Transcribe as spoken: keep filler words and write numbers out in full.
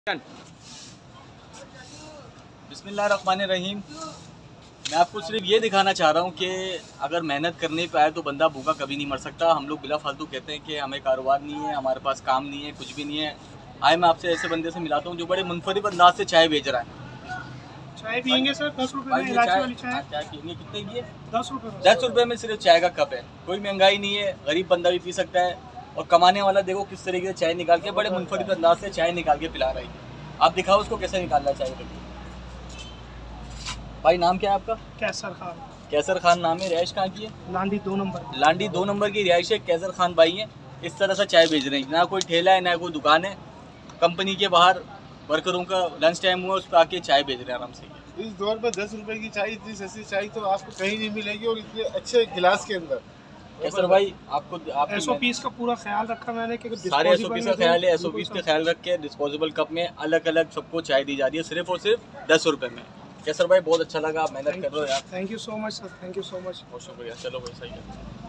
बिस्मिल्लाहिर्रहमानिर्रहीम। मैं आपको सिर्फ ये दिखाना चाह रहा हूँ कि अगर मेहनत करने पे आए तो बंदा भूखा कभी नहीं मर सकता। हम लोग बिला फालतू कहते हैं कि हमें कारोबार नहीं है, हमारे पास काम नहीं है, कुछ भी नहीं है। आए मैं आपसे ऐसे बंदे से मिलाता हूँ जो बड़े मुनफरिद अंदाज से चाय बेच रहा है। चाय पियेंगे सर? दस रुपए में इलायची वाली चाय। चाय पियेंगे कितने की है? दस रुपए में। दस रुपये में सिर्फ चाय का कप है। कोई महंगाई नहीं है, गरीब बंदा भी पी सकता है। और कमाने वाला देखो किस तरीके से चाय निकाल के बड़े मुनफरिद अंदाज से चाय निकाल के पिला रही है। आप दिखाओ उसको कैसे निकालना चाहिए। भाई नाम क्या है आपका? कैसर खान। कैसर खान नाम है। रिहाइश कहाँ की है? लांडी दो नंबर। लांडी दो नंबर की रिहाइश है। कैसर खान भाई हैं, इस तरह से चाय बेच रहे हैं। ना कोई ठेला है ना कोई दुकान है। कंपनी के बाहर वर्करों का लंच टाइम हुआ, उस पर आके चाय बेच रहे हैं आराम से। इस दौर में दस रुपए की चाय, इतनी सस्ती चाय तो आपको कहीं नहीं मिलेगी, और इतने अच्छे गिलास के अंदर। कैसर भाई आपको एसओपीज का पूरा ख्याल रखा मैंने कि सारे एसओपीज का ख्याल है। एसओपीज का ख्याल रख के डिस्पोजेबल कप में अलग अलग सबको चाय दी जा रही है, सिर्फ और सिर्फ दस रुपए में। कैसर भाई बहुत अच्छा लगा, आप मेहनत कर रहे हो यार। Thank you so much sir, thank you so much. बहुत शुक्रिया। चलो भाई सही है।